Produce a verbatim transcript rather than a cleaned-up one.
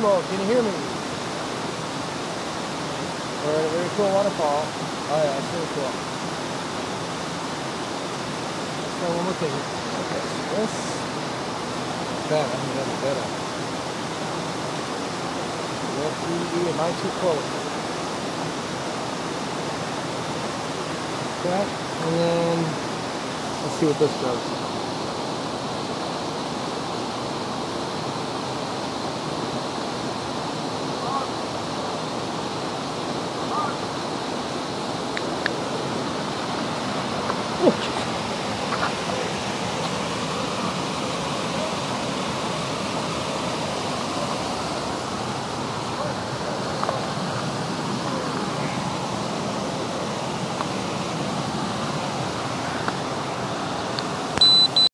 Geronimo, can you hear me? We're at a very cool waterfall. Oh yeah, it's really cool. Let's try one more thing. Okay, so this. Bad, I haven't done it better. Let's am I too close? That, and then let's see what this does.